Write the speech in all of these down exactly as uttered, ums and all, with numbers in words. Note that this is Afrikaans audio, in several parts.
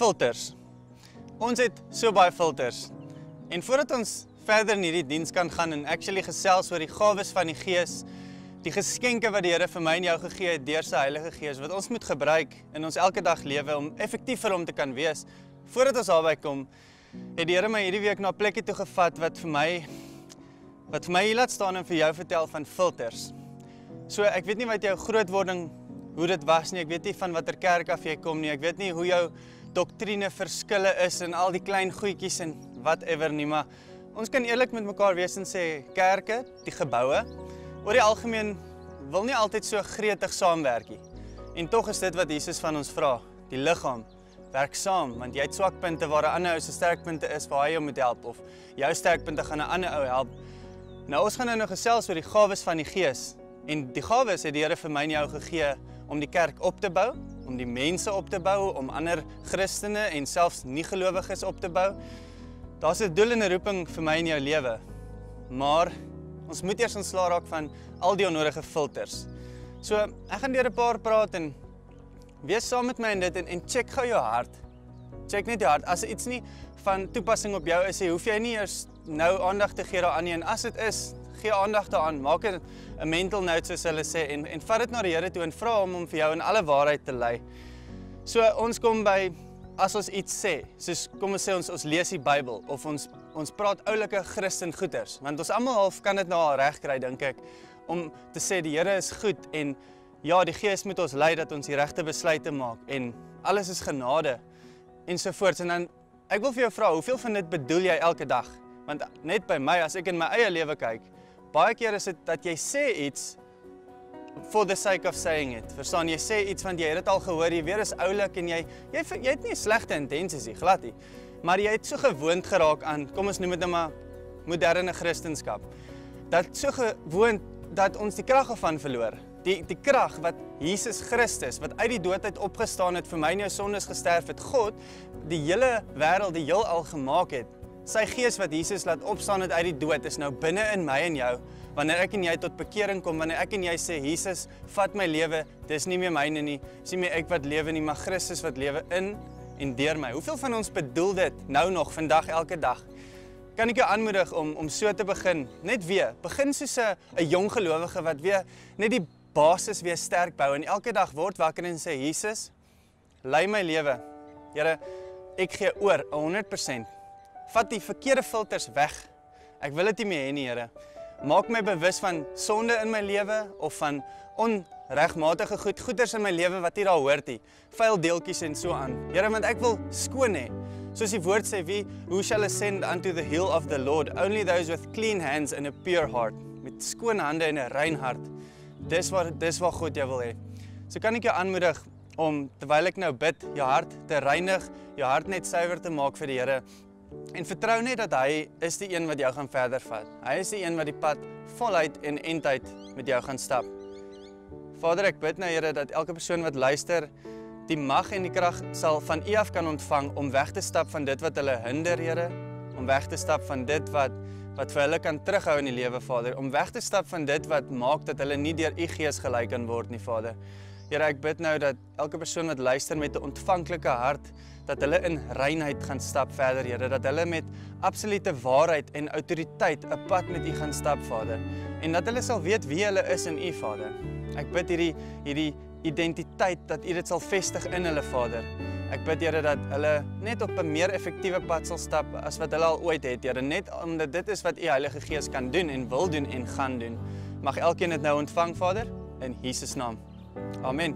Filters. Ons het so baie filters. En voordat ons verder in hierdie diens kan gaan en actually gesels oor die gawes van die Gees, die geskenke wat die Here vir my en jou gegee het deur sy Heilige Gees, wat ons moet gebruik in ons elke dag lewe om effektief vir hom te kan wees. Voordat ons daarby kom, het die Here my hierdie week na 'n plekkie toe gevat wat vir my wat vir my hier laat staan en vir jou vertel van filters. So ek weet nie wat jou grootwording, hoe dit was nie, ek weet nie van watter kerk af jy kom nie, ek weet nie hoe jou doktrine verskille is en al die klein goedjies en whatever nie, maar ons kan eerlik met mekaar wees en sê, kerke, die geboue, oor die algemeen wil nie altyd so gretig saamwerk nie. En tog is dit wat Jesus van ons vra, die liggaam, werk saam, want jy het swakpunte waar 'n ander ou se sterkpunte is waar hy jou moet help, of jou sterkpunte gaan 'n ander ou help. Nou ons gaan nou nou gesels oor die gawes van die Gees, en die gawes het die Here vir my en jou gegee om die kerk op te bou, om die mense op te bou, om ander Christene en selfs nie-gelowiges op te bou. Daar's 'n doel en 'n roeping vir my in jou lewe, maar ons moet eers ontslaa raak van al die onnodige filters. So, ek gaan deur 'n paar praat en wees saam met my in dit en, en check gou jou hart. Check net jou hart. As iets nie van toepassing op jou is, hoef jy nie eers nou aandag te gee daaraan nie, en as dit is, gee aandag daaraan, maak 'n 'n mental note soos hulle sê, en, en vat dit na die Here toe en vra hom om vir jou in alle waarheid te lei. So, ons kom by, as ons iets sê, soos kom ons sê ons, ons lees die Bybel, of ons, ons praat oulike Christen goeders, want ons almal half kan dit nou al reg kry, dink ek, om te sê die Here is goed, en ja, die Gees moet ons lei dat ons die regte besluite maak, en alles is genade, ensovoorts. En dan, ek wil vir jou vra, hoeveel van dit bedoel jy elke dag? Want net by my, as ek in my eie lewe kyk, baie keer is dit dat jy sê iets for the sake of saying it. Verstaan, jy sê iets want jy het dit al gehoor, jy weer is oulik en jy, jy, jy het nie slegte intensies nie, glad nie. Maar jy het so gewoond geraak aan, kom ons noem dit nou maar, moderne Christendom. Dat so gewoond dat ons die krag ervan verloor. Die, die krag wat Jesus Christus, wat uit die dood uit opgestaan het, vir my en jou sondes gesterf het, God, die hele wêreld, die heelal gemaak het, sy Gees wat Jesus laat opstaan het uit die dood, is nou binne in my en jou. Wanneer ek en jy tot bekering kom, wanneer ek en jy sê, Jesus, vat my lewe, dis nie meer myne nie, dis nie meer ek wat lewe nie, maar Christus wat lewe in en deur my. Hoeveel van ons bedoel dit nou nog, vandag, elke dag? Kan ek jou aanmoedig om, om so te begin, net weer, begin soos 'n 'n jong gelowige wat weer, net die basis weer sterk bou, en elke dag word wakker en sê, Jesus, lei my lewe. Here, ek gee oor, honderd persent. Vat die verkeerde filters weg. Ek wil dit nie meer hê nie, Here. Maak my bewus van sonde in my lewe, of van onregmatige goed, goeders in my lewe wat nie daar hoort nie. Vuil deeltjies en so aan. Here, want ek wil skoon hê. Soos die woord sê, wie, who shall ascend unto the hill of the Lord? Only those with clean hands and a pure heart. Met skoon hande en 'n rein hart. Dis waar, dis waar God jou wil hê. So kan ek jou aanmoedig om, terwyl ek nou bid, jou hart te reinig, jou hart net suiwer te maak vir die Here. En vertrou net dat hy is die een wat jou gaan verder vat. Hy is die een wat die pad voluit en eindheid met jou gaan stap. Vader, ek bid nou, Here, dat elke persoon wat luister, die mag en die krag sal van U af kan ontvang om weg te stap van dit wat hulle hinder, Here, om weg te stap van dit wat wat vir hulle kan terughou in die lewe, Vader, om weg te stap van dit wat maak dat hulle nie deur U Gees gelei kan word nie, Vader. Here, ek bid nou dat elke persoon wat luister met 'n ontvanklike hart, dat hulle in reinheid gaan stap verder, Here, dat hulle met absolute waarheid en autoriteit 'n pad met U gaan stap, Vader, en dat hulle sal weet wie hulle is in U, Vader. Ek bid hierdie hierdie identiteit, dat U dit sal vestig in hulle, Vader. Ek bid, Here, dat hulle net op 'n meer effektiewe pad sal stap as wat hulle al ooit het, Here, net omdat dit is wat U Heilige Gees kan doen en wil doen en gaan doen. Mag elkeen dit nou ontvang, Vader, in Jesus naam. Amen.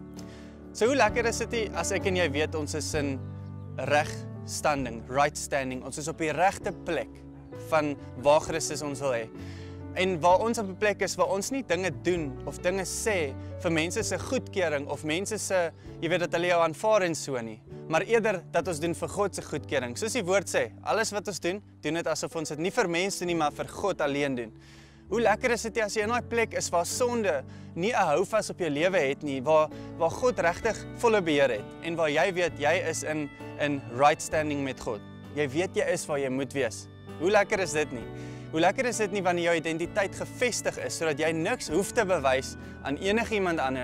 So hoe lekker is dit as ek en jy weet ons is in regstanding, right standing, ons is op die regte plek van waar Christus ons wil hê. En waar ons op 'n plek is waar ons nie dinge doen of dinge sê vir mense se goedkeuring of mense se, jy weet, dat hulle jou aanvaar en so nie, maar eerder dat ons doen vir God se goedkeuring. Soos die woord sê, alles wat ons doen, doen dit asof ons dit nie vir mense nie, maar vir God alleen doen. Hoe lekker is dit as jy in daai plek is waar sonde nie 'n houvas op jou lewe het nie, waar waar God regtig volle beheer het en waar jy weet jy is in in right standing met God. Jy weet jy is waar jy moet wees. Hoe lekker is dit nie? Hoe lekker is dit nie wanneer jou identiteit gefestig is sodat jy niks hoef te bewys aan enigiemand anders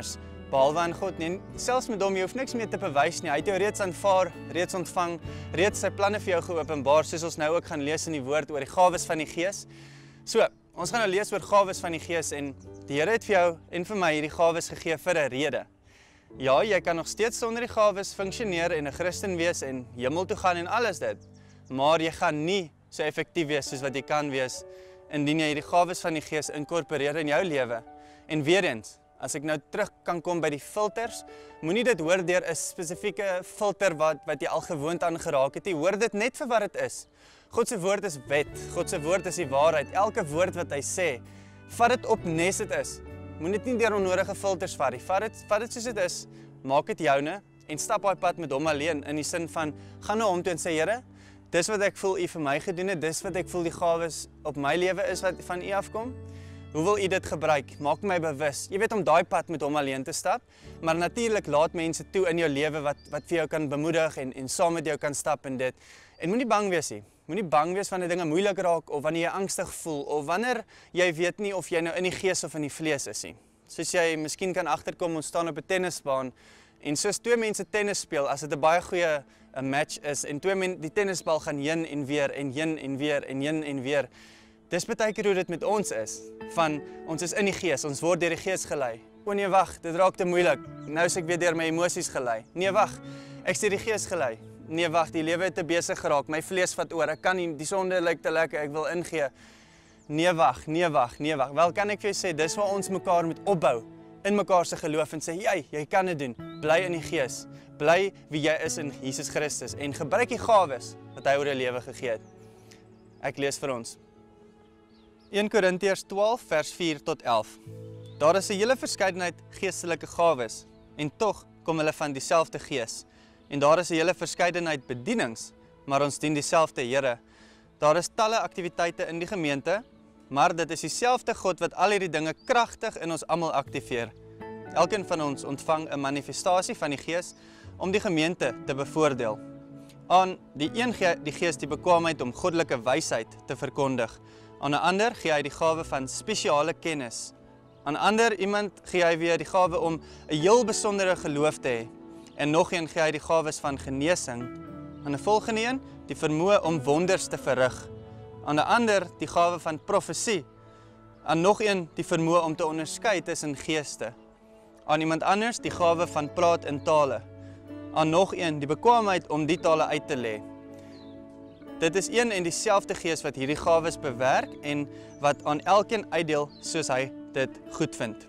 behalwe aan God nie. Selfs met hom, jy hoef niks meer te bewys nie. Hy het jou reeds aanvaar, reeds ontvang, reeds sy planne vir jou geopenbaar, soos ons nou ook gaan lees in die woord oor die gawes van die Gees. So, ons gaan nou lees oor gawes van die Gees en die Here het vir jou en vir my hierdie gawes gegee vir 'n rede. Ja, jy kan nog steeds sonder die gawes funksioneer en 'n Christen wees en hemel toe gaan en alles dit, maar jy gaan nie so effektief wees soos wat jy kan wees indien jy hierdie gawes van die Gees inkorporeer in jou lewe. En weer eens, as ek nou terug kan kom by die filters, moenie dit hoor deur 'n spesifieke filter wat, wat jy al gewoond aan geraak het nie. Hoor dit net vir wat dit is. God se woord is wet, God se woord is die waarheid. Elke woord wat hy sê, vat dit op nes dit is. Moet dit nie deur onnodige filters vat nie. Vat dit, vat dit soos dit is, maak dit joune en stap daai pad met hom alleen in die sin van gaan na hom toe en sê Here, dis wat ek voel u vir my gedoen het, dis wat ek voel die gawes op my lewe is wat van u afkom. Hoe wil u dit gebruik? Maak my bewus. Jy weet om daai pad met hom alleen te stap, maar natuurlik laat mense toe in jou lewe wat wat vir jou kan bemoedig en en saam met jou kan stap in dit. En moenie bang wees nie. Moenie bang wees wanneer dinge moeilik raak of wanneer jy angstig voel of wanneer jy weet nie of jy nou in die gees of in die vlees is nie. Soos jy miskien kan agterkom, ons staan op 'n tennisbaan en soos twee mense tennis speel, as dit 'n baie goeie 'n match is en twee men die tennisbal gaan heen en weer en heen en weer en heen en weer. Dis baie keer hoe dit met ons is. Van ons is in die gees, ons word deur die gees gelei. O nee, wag, dit raak te moeilik. Nou is ek weer deur my emosies gelei. Nee, wag. Ek is deur die gees gelei. Nee, wag, die lewe het te besig geraak. My vlees vat oor. Ek kan nie, die sonde lyk te lekker. Ek wil ingee. Nee, wag, nee, wag, nee, wag. Wel kan ek vir jou sê, dis waar ons mekaar moet opbou in mekaar se geloof en sê, jy, jy kan dit doen. Bly in die gees. Bly wie jy is in Jesus Christus en gebruik die gawes wat hy oor jou lewe gegee het. Ek lees vir ons. Eerste Korintiërs twaalf vers vier tot elf. Daar is 'n hele verskeidenheid geestelike gawes en tog kom hulle van dieselfde Gees. En daar is 'n hele verskeidenheid bedienings, maar ons dien dieselfde Here. Daar is talle aktiwiteite in die gemeente, maar dit is dieselfde God wat al hierdie dinge kragtig in ons almal aktiveer. Elkeen van ons ontvang 'n manifestasie van die Gees om die gemeente te bevoordeel. Aan die een gee die Gees die bekwaamheid om goddelike wysheid te verkondig. Aan 'n ander gee hy die gawe van spesiale kennis. Aan ander iemand gee hy weer die gawe om 'n heel besondere geloof te hê. En nog een gee hy die gawes van genesing. Aan 'n volgende een die vermoë om wonders te verrig. Aan 'n ander die gawe van profesie. Aan nog een die vermoë om te onderskei tussen geeste. Aan iemand anders die gawe van praat in tale. Aan nog een die bekwaamheid om die tale uit te lê. Dit is een en dieselfde Gees wat hierdie gawes bewerk en wat aan elkeen uitdeel soos hy dit goedvind.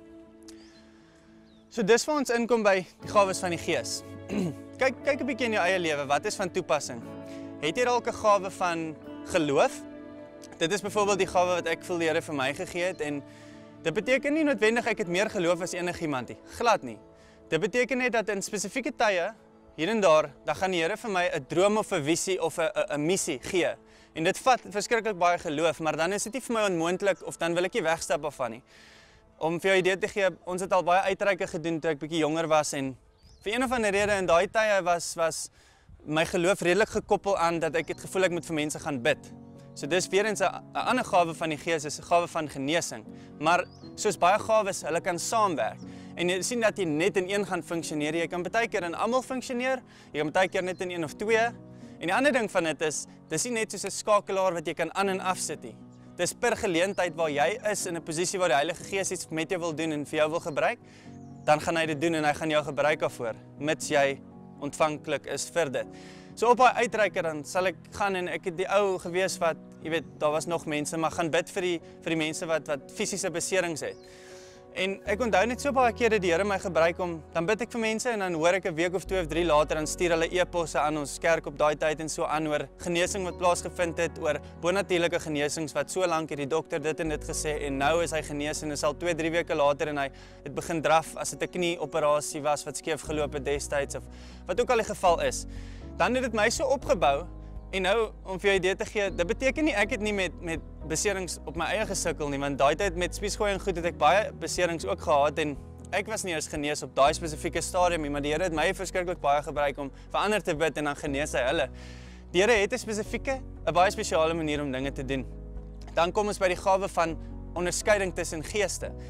So dis waar ons inkom by die gawes van die Gees. kyk kyk 'n bietjie in jou eie lewe, wat is van toepassing? Het jy dalk 'n gawe van geloof? Dit is byvoorbeeld die gawe wat ek voel die Here vir my gegee het en dit beteken nie noodwendig ek het meer geloof as enigiemand nie, glad nie. Dit beteken net dat in spesifieke tye hier en daar, dan gaan die Here vir my 'n droom of 'n visie of 'n 'n missie gee. En dit vat verskriklik baie geloof, maar dan is dit nie vir my onmoontlik of dan wil ek nie wegstap af van nie. Om vir jou idee te gee, ons het al baie uitreike gedoen toe ek bietjie jonger was en vir een of ander rede in daai tye was was my geloof redelik gekoppel aan dat ek het gevoel ek moet vir mense gaan bid. So dis weer eens 'n 'n ander gawe van die Gees, is 'n gawe van genesing. Maar soos baie gawes, hulle kan saamwerk. En jy sien dat jy net in een gaan funksioneer. Jy kan baie keer in almal funksioneer, jy kan baie keer net in een of twee. En die ander ding van dit is, dis nie net soos 'n skakelaar wat jy kan aan en af sit nie. Dis per geleentheid waar jy is in 'n posisie waar die Heilige Gees iets met jou wil doen en vir jou wil gebruik, dan gaan hy dit doen en hy gaan jou gebruik daarvoor, mits jy ontvanklik is vir dit. So op daai uitreiker dan sal ek gaan en ek het die ou gewees wat, jy weet, daar was nog mense, maar gaan bid vir die vir die mense wat wat fisiese beserings het. En ek onthou net so baie kere die Here my gebruik om, dan bid ek vir mense en dan hoor ek 'n week of twee of drie later, dan stuur hulle e-posse aan ons kerk op daai tyd en so aan oor genesing wat plaasgevind het, oor bonatuurlike genesings wat so lank het die dokter dit en dit gesê en nou is hy genees en is al twee, drie weke later en hy het begin draf as dit 'n knieoperasie was wat skeef geloop het destyds of wat ook al die geval is. Dan het dit my so opgebou. En nou, om vir jou idee te gee, dit beteken nie, ek het nie met, met beserings op my eie gesukkel nie, want daai tyd met spiesgooi en goed het ek baie beserings ook gehad en ek was nie eens genees op daai spesifieke stadium nie, maar die Here het my verskriklik baie gebruik om vir ander te bid en dan genees hy hulle. Die Here het 'n spesifieke, 'n baie spesiale manier om dinge te doen. Dan kom ons by die gawe van onderskeiding tussen geeste.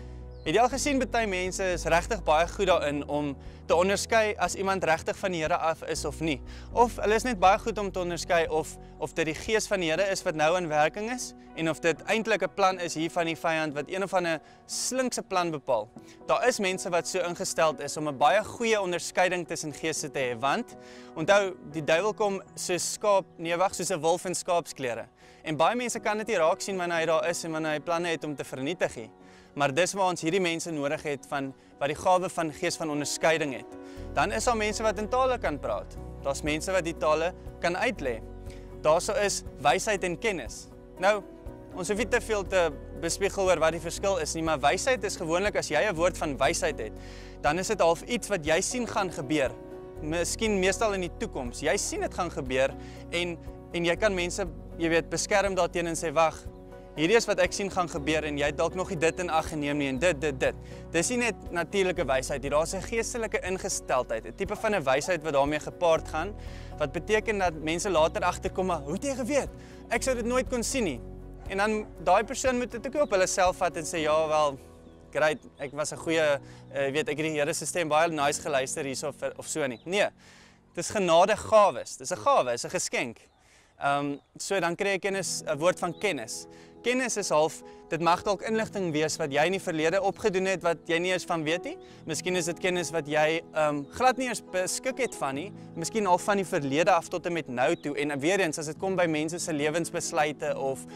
Het jy al gesien, baie mense is regtig baie goed daarin om te onderskei as iemand regtig van die Here af is of nie. Of hulle is net baie goed om te onderskei of, of dit die gees van die Here is wat nou in werking is, en of dit eintlik 'n plan is hier van die vyand wat een of ander slinkse plan bepaal. Daar is mense wat so ingesteld is om 'n baie goeie onderskeiding tussen geeste te hê, want onthou, die duiwel kom soos skaap, nee wag, soos 'n wolf in skaapsklere. En baie mense kan dit nie raak sien wanneer hy daar is en wanneer hy planne het om te vernietig nie. Maar dis waar ons hierdie mense nodig het van wat die gawe van gees van onderskeiding het. Dan is daar mense wat in tale kan praat. Daar's mense wat die tale kan uitlê. Daarso is wysheid en kennis. Nou, ons hoef nie te veel te bespiegel oor wat die verskil is nie, maar wysheid is gewoonlik as jy 'n woord van wysheid het, dan is dit half iets wat jy sien gaan gebeur. Miskien meestal in die toekoms. Jy sien dit gaan gebeur en en jy kan mense, jy weet, beskerm daarteen en sê wag, hierdie is wat ek sien gaan gebeur en jy het dalk nog nie dit in ag geneem nie en dit dit dit. Dis nie net natuurlike wysheid nie, daar's 'n geestelike ingesteldheid, 'n tipe van 'n wysheid wat daarmee gepaard gaan, wat beteken dat mense later agterkom, maar hoe het jy geweet? Ek sou dit nooit kon sien nie. En dan daai persoon moet dit ook op hulle self vat en sê ja, wel, great, ek was 'n goeie, uh, weet ek het die Here se stem baie nice geluister hierso of, of so nie. Nee. Dis genade gawes. Dis 'n gawe, is 'n geskenk. Ehm um, so dan kry jy kennis, 'n woord van kennis. Kennis is half, dit mag dalk inligting wees wat jy in die verlede opgedoen het wat jy nie eens van weet nie. Miskien is dit kennis wat jy um, glad nie eens beskik het van nie. Miskien al van die verlede af tot en met nou toe. En weer eens, as dit kom by mense se lewensbesluite of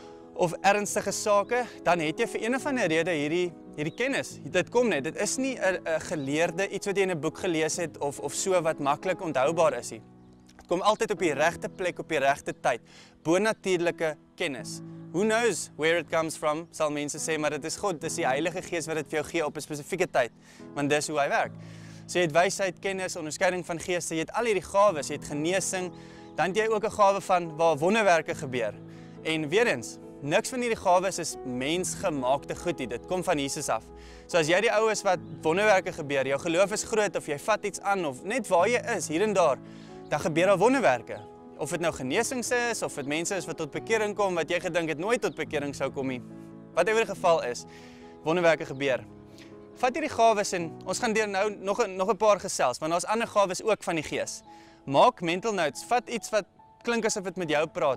of ernstige sake, dan het jy vir een of ander rede hierdie hierdie kennis. Dit kom net. Dit is nie 'n geleerde iets wat jy in 'n boek gelees het of of so wat maklik onthoubaar is nie. Dit kom altyd op die regte plek op die regte tyd. Bonatuurlike kennis. Who knows where it comes from, sal mense sê, maar dit is God, dit is die Heilige Gees wat dit vir jou gee op 'n spesifieke tyd, want dis hoe hy werk. So jy het wysheid, kennis, onderskeiding van geeste, jy het al hierdie gawes, jy het genesing, dan het jy ook 'n gawe van waar wonderwerke gebeur. En weer eens, niks van hierdie gawes is mensgemaakte goed nie, dit kom van Jesus af. So as jy die ou is wat wonderwerke gebeur, jou geloof is groot of jy vat iets aan of net waar jy is, hier en daar, dan gebeur daar wonderwerke. Of dit nou genesings is, of dit mense is wat tot bekering kom, wat jy gedink het nooit tot bekering sou kom nie. Wat in ieder geval is, wonderwerke gebeur. Vat hierdie gawes en ons gaan deur nou nog 'n nog 'n paar gesels, want daar's ander gawes ook van die Gees. Maak mental notes, vat iets wat klink asof dit met jou praat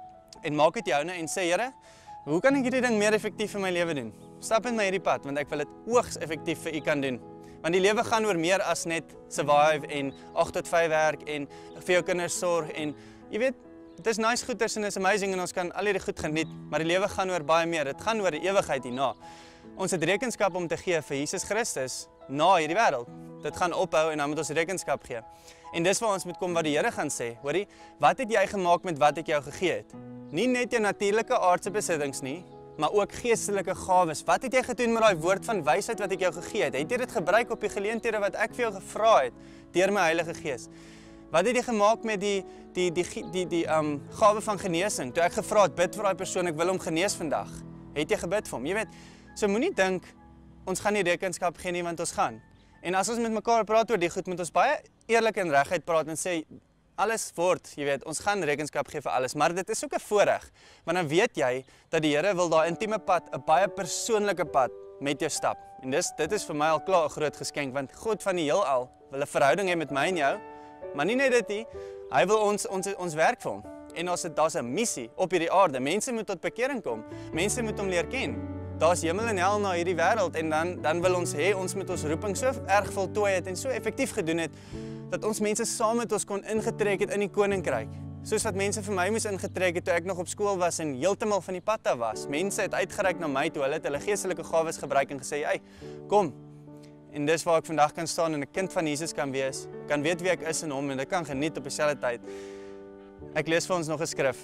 en maak dit joune en sê, Here, hoe kan ek hierdie ding meer effektief in my lewe doen? Stap in my hierdie pad, want ek wil dit hoogs effektief vir U kan doen. Want die lewe gaan oor meer as net survive en agt tot vyf werk en vir jou kinders sorg en jy weet, dit is nice goeders en is amazing en ons kan al hierdie goed geniet, maar die lewe gaan oor baie meer. Dit gaan oor die ewigheid hierna. Ons het rekenskap om te gee vir Jesus Christus na hierdie wêreld. Dit gaan ophou en dan moet ons rekenskap gee. En dis waar ons moet kom wat die Here gaan sê. Hoorie, wat het jy gemaak met wat ek jou gegee het? Nie net jou natuurlike aardse besittings nie, maar ook geestelike gawes. Wat het jy gedoen met daai woord van wysheid wat ek jou gegee het? Het jy dit gebruik op die geleenthede wat ek vir jou gevra het deur my Heilige Gees? Wat het jy gemaak met die die die die die, die um gawe van genesing? Toe ek gevra het, bid vir daai persoon, ek wil hom genees vandag. Het jy gebid vir hom? Jy weet, so moenie dink ons gaan nie rekenskap gee nie want ons gaan. En as ons met mekaar praat oor die goed, moet ons baie eerlik en reguit praat en sê alles word, jy weet, ons gaan rekenskap gee vir alles, maar dit is ook 'n voorreg, want dan weet jy dat die Here wil daai intieme pad, 'n baie persoonlike pad met jou stap. En dis dit is vir my al klaar 'n groot geskenk, want God van die heelal wil 'n verhouding hê met my en jou, maar nie net dit nie, hy wil ons ons ons werk vir hom. En ons het daar's 'n missie op hierdie aarde. Mense moet tot bekering kom. Mense moet hom leer ken. Daar's hemel en hel na hierdie wêreld en dan dan wil ons hê ons moet ons roeping so erg voltooi het en so effektief gedoen het dat ons mense saam met ons kon ingetrek het in die koninkryk. Soos wat mense vir my moes ingetrek het toe ek nog op skool was en heeltemal van die pad af was. Mense het uitgereik na my toe, hulle het hulle geestelike gawes gebruik en gesê, "Hey, kom." En dis waar ek vandag kan staan en 'n kind van Jesus kan wees, kan weet wie ek is in hom en ek kan geniet op dieselfde tyd. Ek lees vir ons nog 'n skrif.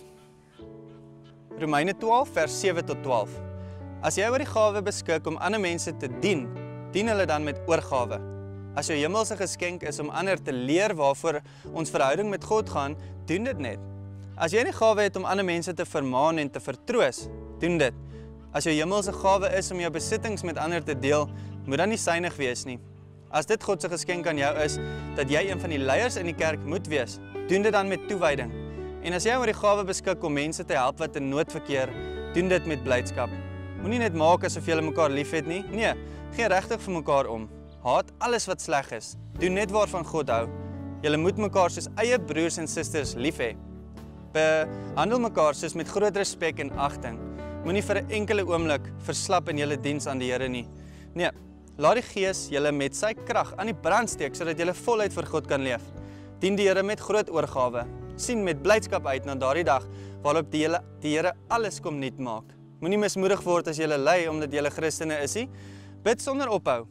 Romeine twaalf vers sewe tot twaalf. As jy oor die gawe beskik om ander mense te dien, dien hulle dan met oorgawe. As jou hemelse geskenk is om ander te leer waarvoor ons verhouding met God gaan, doen dit net. As jy die gawe het om ander mense te vermaan en te vertroos, doen dit. As jou hemelse gawe is om jou besittings met ander te deel, moet dan nie synig wees nie. As dit God se geskenk aan jou is, dat jy een van die leiers in die kerk moet wees, doen dit dan met toewyding. En as jy oor die gawe beskik om mense te help wat in nood verkeer, doen dit met blydskap. Moenie net maak asof julle mekaar liefhet nie. Nee, gee regtig vir mekaar om. Haat alles wat sleg is. Doen net waarvan God hou. Julle moet mekaar soos eie broers en susters lief hê. Behandel mekaar soos met groot respek en agting. Moenie vir 'n enkele oomblik verslap in julle diens aan die Here nie. Nee, laat die Gees julle met sy krag aan die brand steek sodat julle voluit vir God kan leef. Dien die Here met groot oorgawe. Sien met blydskap uit na daardie dag waarop die Here die Here alles kom nuut maak. Moenie mismoedig word as julle ly omdat julle Christene is nie. Bid sonder ophou.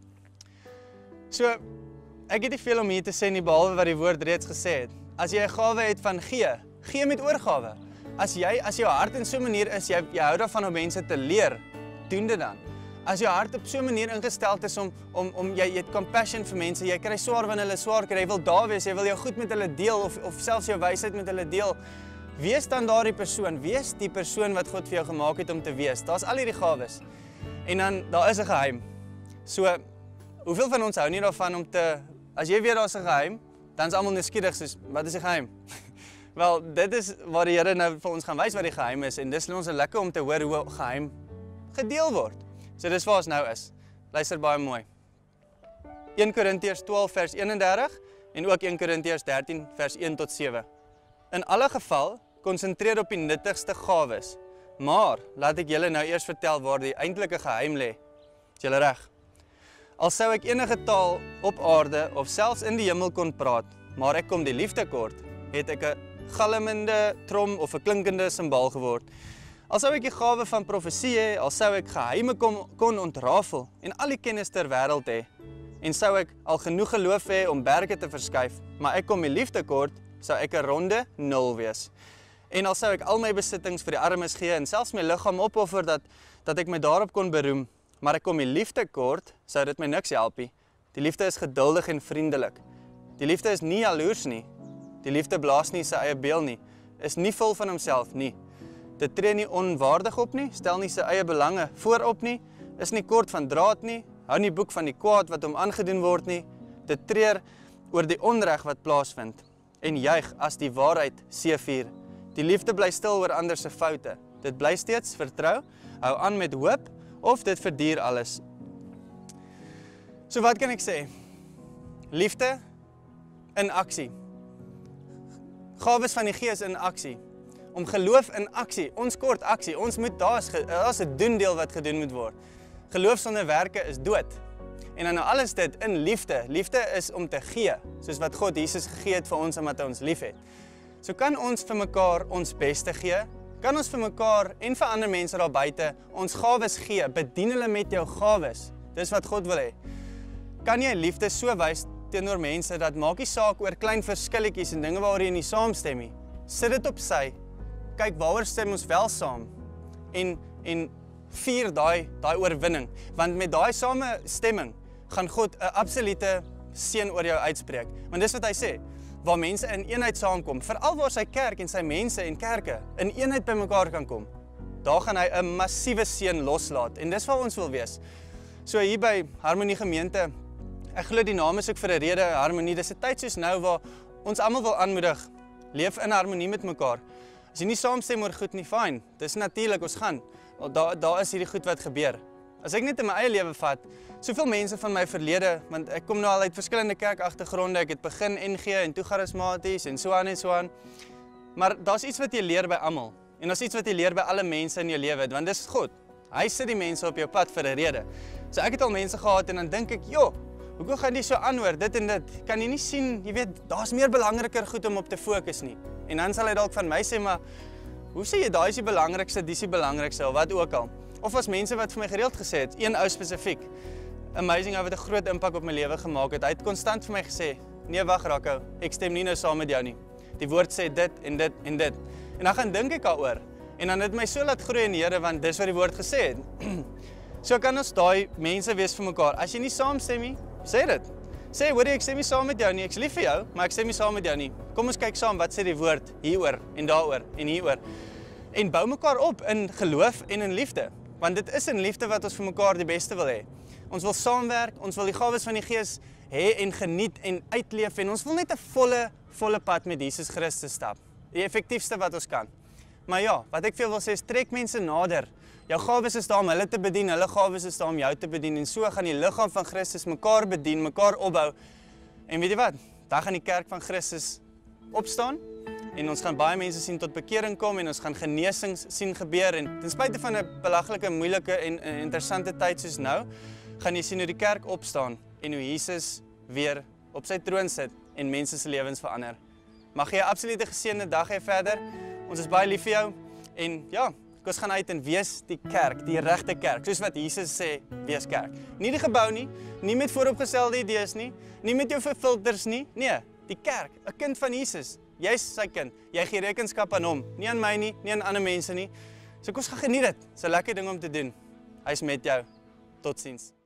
So, ek het nie veel om hier te sê nie behalwe wat die woord reeds gesê het. As jy 'n gawe het van gee, gee met oorgawe. As jy as jou hart in so 'n manier is, jy, jy hou daarvan om mense te leer, doen dit dan. As jou hart op so 'n manier ingestel is om om om jy, jy het compassion vir mense, jy kry swaar wanneer hulle swaar kry, jy wil daar wees, jy wil jou goed met hulle deel of of selfs jou wysheid met hulle deel. Wees dan daardie persoon, wees die persoon wat God vir jou gemaak het om te wees. Daar's al hierdie gawes. En dan daar is 'n geheim. So hoeveel van ons hou nie daarvan om te as jy weet daar's 'n geheim, dan is almal nuuskierig soos wat is die geheim? Wel, dit is waar die Here nou vir ons gaan wys wat die geheim is en dis ons is lekker om te hoor hoe 'n geheim gedeel word. So dis waar ons nou is. Luister baie mooi. Eerste Korintiërs twaalf vers eenendertig en ook Eerste Korintiërs dertien vers een tot sewe. In alle geval, konsentreer op die nuttigste gawes. Maar laat ek julle nou eers vertel waar die eintlike geheim lê. Is julle reg? Al sou ek enige taal op aarde of selfs in die hemel kon praat, maar ek kom die liefde kort, het ek 'n galmende trom of 'n klinkende simbaal geword. Al sou ek die gawe van profesie hê, al sou ek geheime kon, kon ontrafel en al die kennis ter wêreld hê, en sou ek al genoeg geloof hê om berge te verskuif, maar ek kom die liefde kort, sou ek 'n ronde nul wees. En al sou ek al my besittings vir die armes gee en selfs my liggaam opoffer dat dat ek my daarop kon beroem, maar ek kom die liefde kort, sou dit my niks help nie. Die liefde is geduldig en vriendelik. Die liefde is nie jaloers nie. Die liefde blaas nie sy eie beel nie, is nie vol van homself nie. Dit tree nie onwaardig op nie, stel nie sy eie belange voorop nie, is nie kort van draad nie, hou nie boek van die kwaad wat hom aangedoen word nie. Dit treur oor die onreg wat plaasvind en juig as die waarheid seëvier. Die liefde bly stil oor ander se foute. Dit bly steeds vertrou, hou aan met hoop of dit verduur alles. So wat kan ek sê? Liefde in aksie. Gawes van die Gees in aksie. Om geloof in aksie. Ons kort aksie. Ons moet daar's daar's 'n doendeel wat gedoen moet word. Geloof sonder werke is dood. En dan nou alles dit in liefde. Liefde is om te gee, soos wat God Jesus gegee het vir ons omdat hy ons liefhet. So kan ons vir mekaar ons beste gee? Kan ons vir mekaar en vir ander mense daar buite ons gawes gee? Bedien hulle met jou gawes. Dis wat God wil hê. Kan jy liefde so wys teenoor mense dat maak nie saak oor klein verskilletjies en dinge waaroor jy nie saamstem nie. Sit dit op sy. Kyk waaroor stem ons wel saam. En en vier daai daai oorwinning, want met daai samestemming gaan God 'n absolute seën oor jou uitspreek. Want dis wat hy sê, waar mense in eenheid saamkom, veral waar sy kerk en sy mense en kerke in eenheid bymekaar kan kom. Daar gaan hy 'n massiewe seën loslaat en dis waar ons wil wees. So hier by Harmonie Gemeente, ek glo die naam is ook vir 'n rede, Harmonie. Dis 'n tyd soos nou waar ons almal wil aanmoedig, leef in harmonie met mekaar. As jy nie saamstem oor goed nie, fyn. Dis natuurlik, ons gaan. Daar daar is hierdie goed wat gebeur. As ek net in my eie lewe vat, soveel mense van my verlede, want ek kom nou al uit verskillende kerkagtergronde, ek het begin N G en toe charismaties en so aan en so aan. Maar daar's iets wat jy leer by almal. En daar's iets wat jy leer by alle mense in jou lewe, want dis God. Hy sit die mense op jou pad vir 'n rede. So ek het al mense gehad en dan dink ek, "Jo, hoekom gaan die so aanhoor dit en dit? Kan jy nie sien, jy weet, daar's meer belangriker goed om op te fokus nie." En dan sal hy dalk van my sê, "Maar hoe sê jy daai is die belangrikste, dis die belangrikste of wat ook al?" Of as mense wat vir my gereeld gesê het, een ou spesifiek, amazing, hy het 'n groot impak op my lewe gemaak het. Hy het konstant vir my gesê, "Nee, wag Rocco, ek stem nie nou saam met jou nie. Die woord sê dit en dit en dit." En dan gaan dink ek daaroor. En dan het my so laat groei in die Here want dis wat die woord gesê het. So kan ons daai mense wees vir mekaar. As jy nie saamstem nie, sê dit. Sê, hoor jy, ek stem nie saam met jou nie. Ek's lief vir jou, maar ek stem nie saam met jou nie. Kom ons kyk saam wat sê die woord hieroor en daaroor en hieroor. En bou mekaar op in geloof en in liefde. Want dit is in liefde wat ons vir mekaar die beste wil hê. Ons wil saamwerk, ons wil die gawes van die Gees hê en geniet en uitleef en ons wil net 'n volle volle pad met Jesus Christus stap. Die effektiefste wat ons kan. Maar ja, wat ek veel wil sê is trek mense nader. Jou gawes is daar om hulle te bedien, hulle gawes is daar om jou te bedien, en so gaan die liggaam van Christus mekaar bedien, mekaar opbou. En weet jy wat? Daar gaan die kerk van Christus opstaan, en ons gaan baie mense sien tot bekering kom, en ons gaan genesings sien gebeur, en ten spyte van 'n belaglike, moeilike en, en interessante tyd soos nou, gaan jy sien hoe die kerk opstaan, en hoe Jesus weer op sy troon sit, en mense se lewens verander. Mag jy 'n absolute geseënde dag hê verder. Ons is baie lief vir jou, en ja, ons gaan uit en wees die kerk, die regte kerk, soos wat Jesus sê, wees kerk. Nie die gebou nie, nie met vooropgestelde idees nie, nie met jou filters nie, nee, die kerk, 'n kind van Jesus. Jy's sy kind, jy gee rekenskap aan hom, nie aan my nie, nie aan ander mense nie. So kom ons gaan geniet dit, dis 'n lekker ding om te doen. Hy's met jou, totsiens.